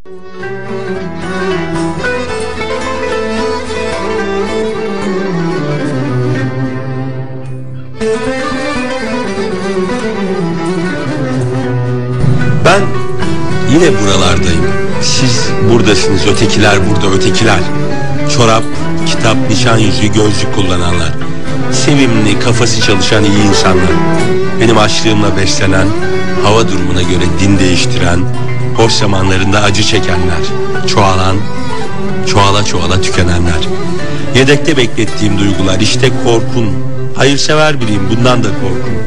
Ben yine buralardayım. Siz buradasınız, ötekiler burada, ötekiler. Çorap, kitap, nişan yüzüğü, gözlük kullananlar. Sevimli, kafası çalışan iyi insanlar. Benim açlığımla beslenen, hava durumuna göre din değiştiren, boş zamanlarında acı çekenler. Çoğalan, çoğala çoğala tükenenler. Yedekte beklettiğim duygular, işte korkun. Hayırsever biriyim, bundan da korkun.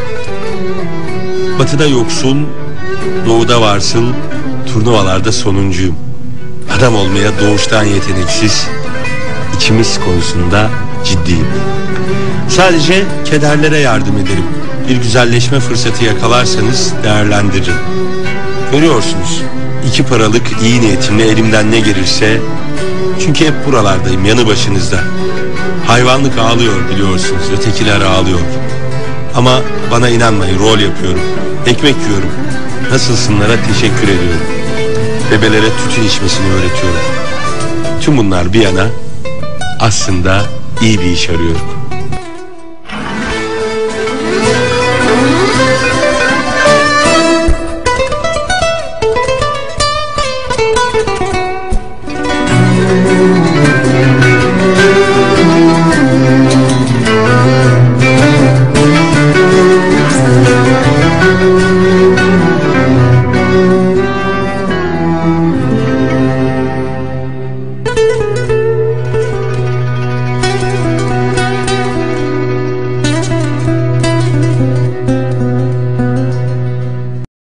Batıda yoksun, doğuda varsın, turnuvalarda sonuncuyum. Adam olmaya doğuştan yeteneksiz, içimiz konusunda ciddiyim. Sadece kederlere yardım ederim. Bir güzelleşme fırsatı yakalarsanız değerlendiririm. Görüyorsunuz, 2 paralık iyi niyetimle elimden ne gelirse, çünkü hep buralardayım, yanı başınızda. Hayvanlık ağlıyor biliyorsunuz, ötekiler ağlıyor. Ama bana inanmayın, rol yapıyorum. Ekmek yiyorum. Nasılsınlara teşekkür ediyorum. Bebelere tütün içmesini öğretiyorum. Tüm bunlar bir yana, aslında iyi bir iş arıyorum.